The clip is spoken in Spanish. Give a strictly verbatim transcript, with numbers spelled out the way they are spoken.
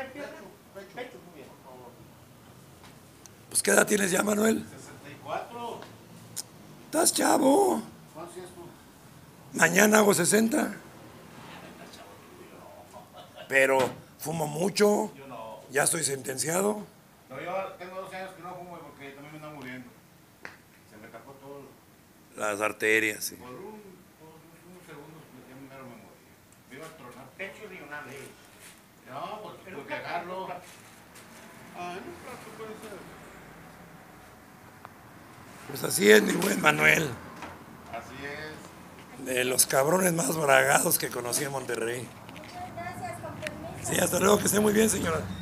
pierna? Pecho, pecho, muy bien, por favor. Pues, ¿qué edad tienes ya, Manuel? sesenta y cuatro. ¿Estás chavo? ¿Cuántos tienes tú? Mañana hago sesenta. Pero fumo mucho. Yo no. Ya estoy sentenciado. No, yo tengo doce años que no fumo porque también me ando muriendo. Se me tapó todo. Las arterias, sí. Por, un, por unos segundos ya me me morí. Me iba a tronar pecho de una vez. No, porque tuve que dejarlo. Ah, en un plato puede ser. Pues así es, mi buen Manuel. Así es. De los cabrones más bragados que conocí en Monterrey. Muchas gracias, con permiso. Sí, hasta luego, que esté muy bien, señora.